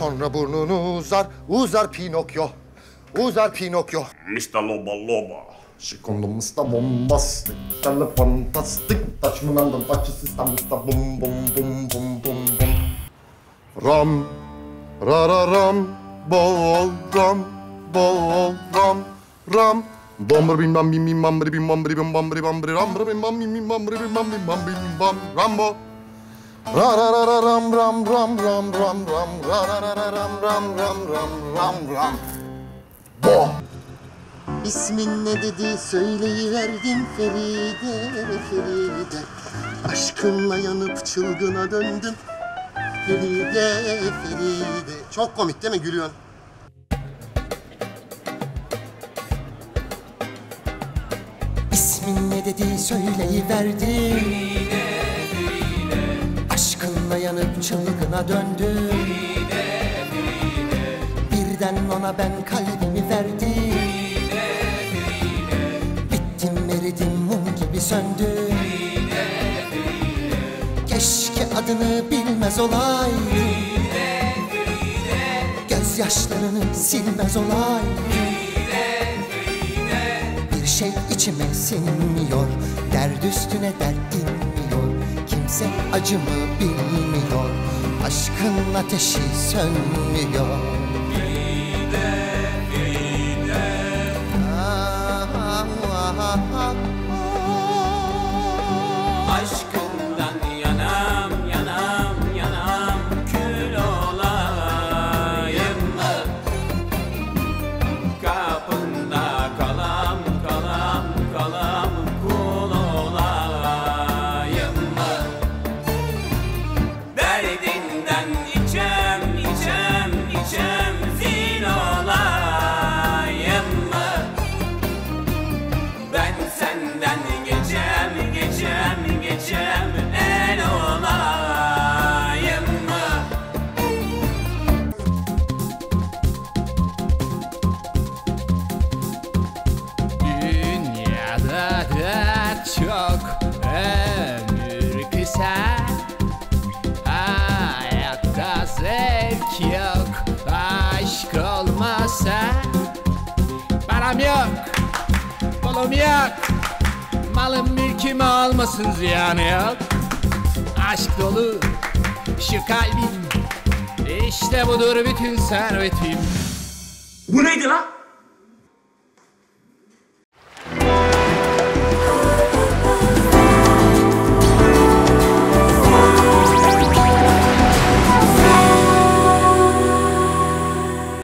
sonra burnunu uzar, uzar Pinokyo. Uzar Pinokyo. Mr. Loba Loba. She called Mr. Bombastic, fantastic, touch me on the touch system, Mr. Bum Bum Bum Bum Bum Bum. Ram, rararam, bol ram, bol ram, ram. Bom bim bam bim bim bam bim bam bim bam bim ram bim bam bim bam bim bam bim bam bim bam Rambo. Ra ra ra ra ram ram ram ram ram ram ra ra ra ra ram ram ram ram ram ram. Bo. İsmin ne dedi söyleyiverdim Feride, Feride. Aşkınla yanıp çılgına döndüm Feride, Feride. Çok komik değil mi? Gülüyorsun. İsmin ne dedi söyleyiverdim Feride, Feride. Aşkınla yanıp çılgına döndüm Feride, Feride. Birden ona ben kalbimi verdim Feride, Feride. Bittim eridim mum gibi söndüm Feride, Feride. Keşke adını bilmez olaydım Feride, Feride. Gözyaşlarını silmez olaydım. Bir şey içime sinmiyor, dert üstüne dert dinmiyor. Kimse acımı bilmiyor, aşkın ateşi sönmüyor. Feride, Feride. Aşkından yanam, yanam, yanam, kül olayım mı? Kapında kalam, kalam, kalam, kul olayım mı? Derdinden içem, içem, içem, zil olayım mı? Ben senden geçem, geçem, geçem, el olayım mı? Dünyada da çok ömür kısa, hayatta zevk yok, aşk olmasa. Param yok, pulum yok, malım mülküm olmasın ziyanı yok. Aşk dolu şu kalbim, işte budur bütün servetim. Bu neydi lan?